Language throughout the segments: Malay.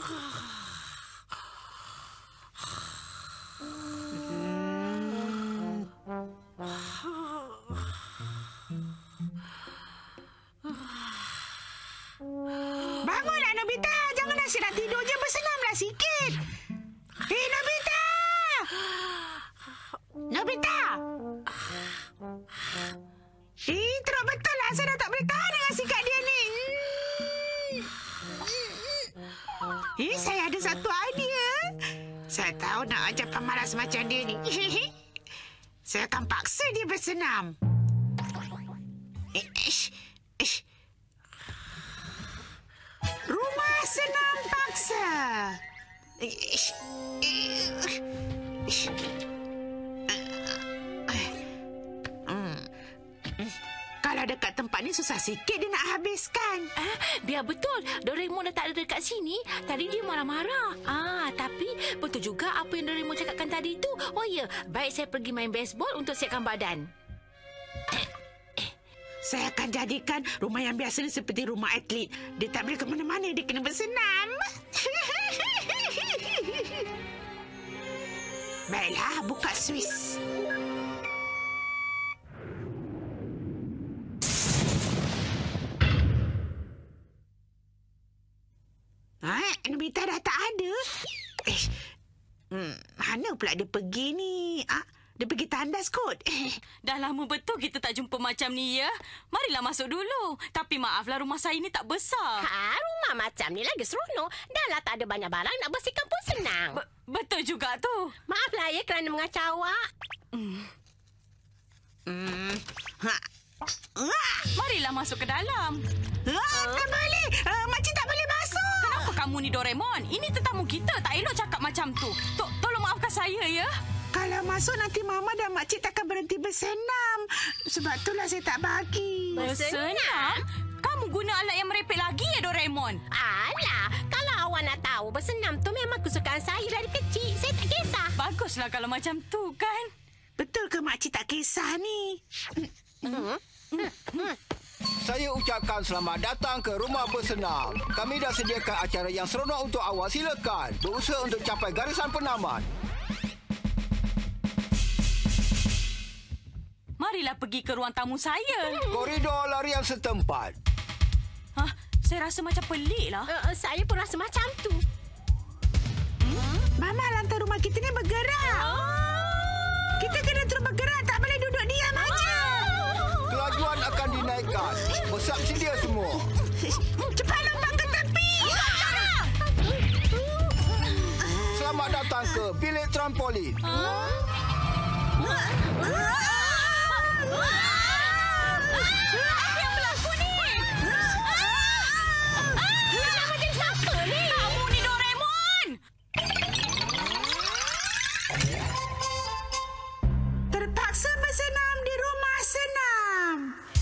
Bangunlah, Nobita. Jangan asyik nak tidur je. Bersenamlah sikit. Hei, Nobita! Nobita! Teruk betul lah. Saya dah tak boleh tahan dengan sikap dia ni. Saya ada satu idea. Saya tahu nak ajar pemalas macam dia ni. Saya akan paksa dia bersenam. Rumah senam paksa. Kalau dekat tempat ni susah sikit dia nak habiskan. Biar betul. Doraemon dah tak ada dekat sini. Tadi dia marah-marah. Tapi betul juga apa yang Doraemon cakapkan tadi tu. Oh ya, baik saya pergi main baseball untuk siapkan badan. Saya akan jadikan rumah yang biasa ni seperti rumah atlet. Dia tak boleh ke mana-mana. Dia kena bersenam. Baiklah, buka Swiss. Nobita dah tak ada. Mana pula dia pergi ni? Dia pergi tandas kot. Dah lama betul kita tak jumpa macam ni, ya? Marilah masuk dulu. Tapi maaflah, rumah saya ni tak besar. Rumah macam ni lagi seronok. Dah lah tak ada banyak barang, nak bersihkan pun senang. Betul juga tu. Maaflah ya kerana mengacau awak. Marilah masuk ke dalam. Tak boleh. Makcik tak boleh masuk. Kenapa kamu ni, Doraemon? Ini tetamu kita. Tak elok cakap macam tu. Tolong maafkan saya, ya? Kalau masuk nanti Mama dan Makcik takkan berhenti bersenam. Sebab itulah saya tak bagi. Bersenam? Kamu guna alat yang merepek lagi ya, Doraemon? Alah, kalau awak nak tahu, bersenam tu memang kesukaan saya dari kecil. Saya tak kisah. Baguslah kalau macam tu, kan? Betul ke Makcik tak kisah ni? Saya ucapkan selamat datang ke rumah bersenam. Kami dah sediakan acara yang seronok untuk awak. Silakan berusaha untuk capai garisan penamat. Marilah pergi ke ruang tamu saya. Koridor larian setempat. Saya rasa macam pelik lah. Saya pun rasa macam tu. Mama, lantai rumah kita ni bergerak. Kita kena terus bergerak. Tak boleh duduk diam aja. Kelajuan akan dinaikkan. Bersiap sedia semua. Cepat lompat ke tepi. Selamat datang ke bilik trampolin. Apa yang berlaku ni? Nak macam siapa ni? Kamu ni, Doraemon! Terpaksa bersenam di rumah senam.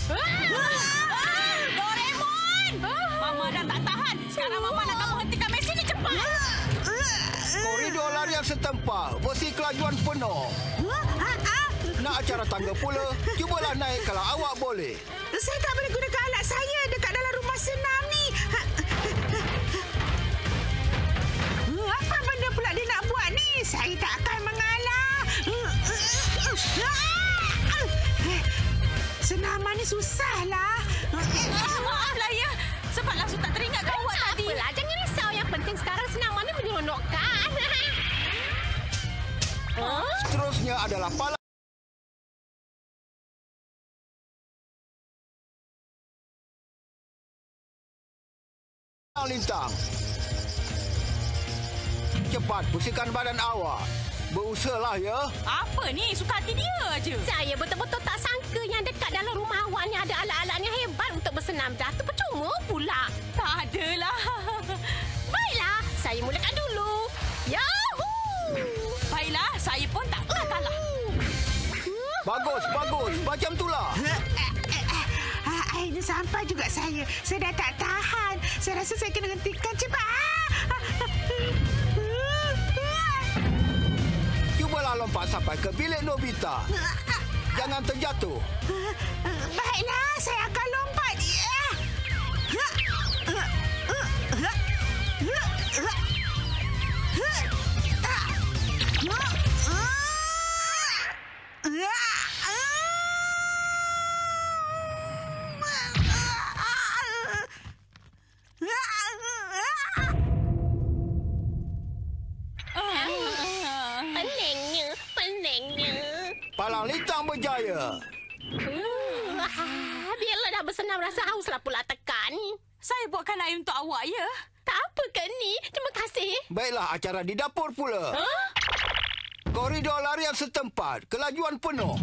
Doraemon! Mama dah tak tahan. Sekarang Mama nak kamu hentikan mesin ni cepat. Koridor larian setempat. Besi kelajuan penuh. Nak acara tangga pula? Cubalah naik kalau awak boleh. Saya tak boleh gunakan alat saya dekat dalam rumah senam ni. Apa benda pula dia nak buat ni? Saya tak akan mengalah. Senaman ni susahlah. Maaflah ya. Sebab langsung tak teringatkan awak tadi. Apalah, jangan risau. Yang penting sekarang senaman ni menyeronokkan. Seterusnya adalah pala lintang. Cepat pusingkan badan awak. Berusahalah ya. Apa ni? Suka hati dia je. Saya betul-betul tak sangka yang dekat dalam rumah awak ni ada alat-alat yang hebat untuk bersenam. Dah tu percuma pula. Tak adalah. Baiklah, saya mulakan dulu. Yahoo! Baiklah, saya pun tak nak kalah. Bagus, bagus. Macam itulah. Akhirnya sampai juga saya. Saya dah tak tahan. Saya rasa saya kena hentikan cepat. Cubalah lompat sampai ke bilik Nobita. Jangan terjatuh. Baiklah, saya akan lompat. berjaya. Biarlah dah bersenam rasa hauslah pula tekan ni. Saya buatkan air untuk awak, ya? Tak apa ke ni? Terima kasih. Baiklah, acara di dapur pula. Koridor larian setempat, kelajuan penuh.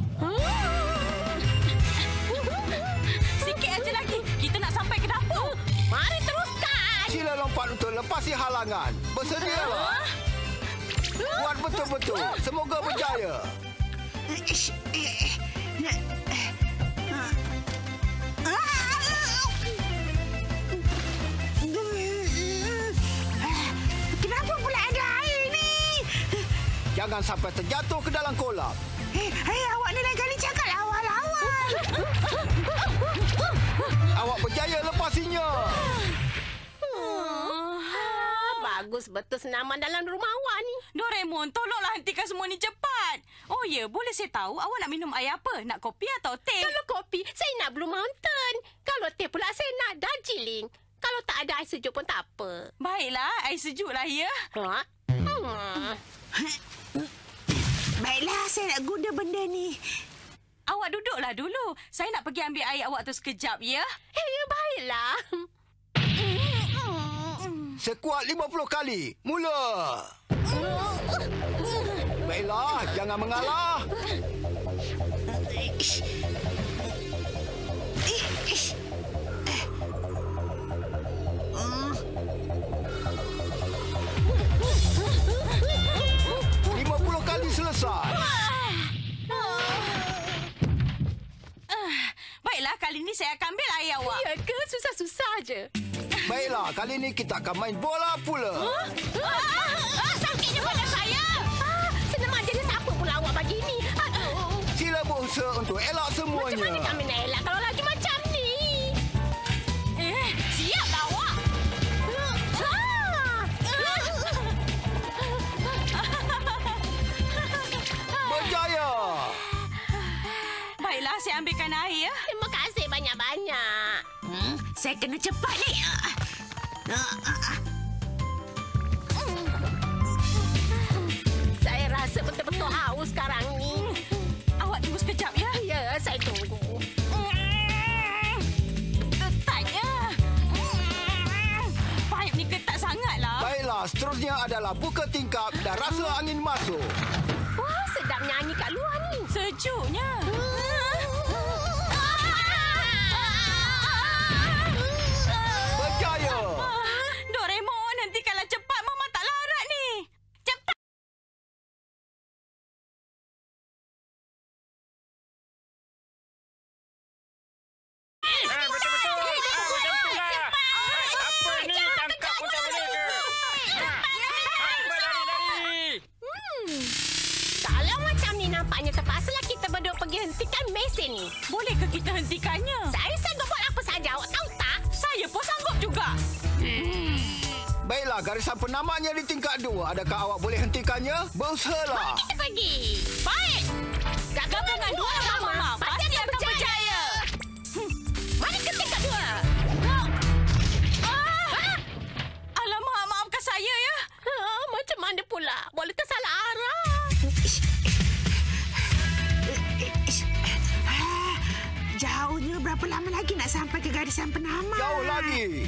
Sikit aja lagi. Kita nak sampai ke dapur. Mari teruskan. Sila lompat untuk lepasi halangan. Bersedialah. Buat betul-betul. Semoga berjaya. Kenapa pula ada air ni? Jangan sampai terjatuh ke dalam kolam. Awak ni lain kali cakap awal-awal. Awak berjaya lepasinya. Bagus betul senaman dalam rumah awak ni. Doraemon, tolonglah hentikan semua ni cepat. Oh ya, boleh saya tahu awak nak minum air apa? Nak kopi atau teh? Kalau kopi, saya nak Blue Mountain. Kalau teh pula, saya nak Darjeeling. Kalau tak ada air sejuk pun tak apa. Baiklah, air sejuk lah, ya? Ha? Baiklah, saya nak guna benda ni. Awak duduklah dulu. Saya nak pergi ambil air awak tu sekejap, ya? Baiklah. Sekuat 50 kali. Mula. Baiklah, jangan mengalah. Selesai. Baiklah, kali ni saya akan ambil air awak. Ya ke? Susah-susah je. Baiklah, kali ni kita akan main bola pula. Sakitnya pada saya. Senaman jadi siapa pula awak pagi ni? Aduh. Sila berusaha untuk elak semuanya. Macam mana kami nak elak kalau lagi macam ni? Siaplah awak. Berjaya. Baiklah, saya ambilkan air, ya. Terima kasih banyak-banyak. Saya kena cepat ni. Saya rasa betul-betul haus sekarang ni. Awak tunggu sekejap, ya. Ya, saya tunggu. Ketatnya. Paip ni ketat sangatlah. Baiklah, seterusnya adalah buka tingkap dan rasa angin masuk. Wah, sedap nyanyi kat luar ni. Sejuknya. Berjaya. Doraemon, hentikanlah cepat. Mama tak larat ni. Cepat. Betul-betul. Macam tu lah. Apa ni? Tangkap pun tak boleh ke? Cepat lari-lari. Kalau macam ni nampaknya terpaksalah kita berdua pergi hentikan mesin ni. Bolehkah kita hentikannya? Saya sanggup buat apa saja, awak tahu tak? Saya pun sanggup juga. Baiklah, garisan penamanya di tingkat 2. Adakah awak boleh hentikannya? Berusahalah. Kita pergi. Baik. Gabungan dua, Mama. Pasti akan berjaya. Mari ke tingkat 2. Alamak, maafkan saya, ya. Macam mana pula? Boleh tersalah arah. Jauhnya berapa lama lagi nak sampai ke garisan penamat? Jauh lagi.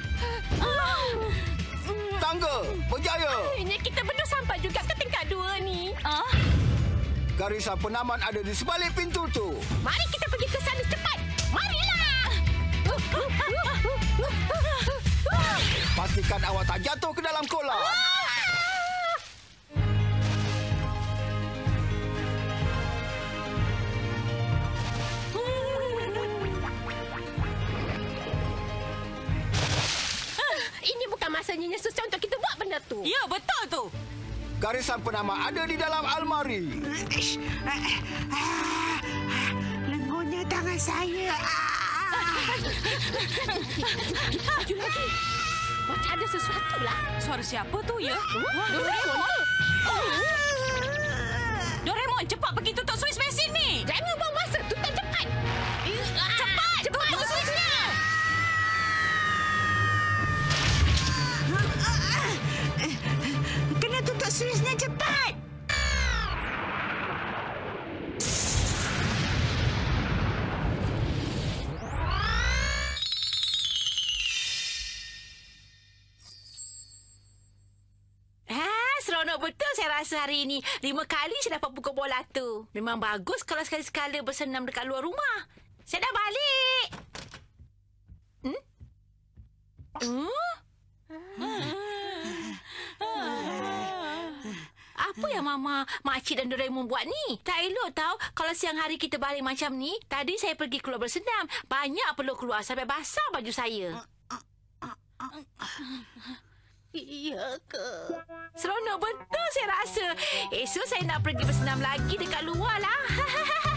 Tangga, berjaya. Akhirnya kita berdua sampai juga ke tingkat 2 ni. Garisan penamat ada di sebalik pintu tu. Mari kita pergi ke sana cepat. Marilah. Pastikan awak tak jatuh ke dalam kolam. Ini bukan masanya susah untuk kita buat benda tu. Ya, betul tu. Garisan penamat ada di dalam almari. Lengunya tangan saya. Maju lagi. Macam ada sesuatu lah. Suara siapa tu, ya? Doraemon. Doraemon, cepat pergi tutup suis mesin ni. Jangan buang masa. Tutup cepat. Cepat, tutup suisnya. Kena tutup suisnya cepat. seronok betul saya rasa hari ini. 5 kali saya dapat pukul bola tu. Memang bagus kalau sekali-sekala bersenam dekat luar rumah. Saya dah balik. Apa yang Mama, Makcik dan Doraemon buat ni? Tak elok tau kalau siang hari kita balik macam ni. Tadi saya pergi keluar bersenam. Banyak perlu keluar sampai basah baju saya. Ya ke? Seronok betul saya rasa. Esok saya nak pergi bersenam lagi dekat luar lah.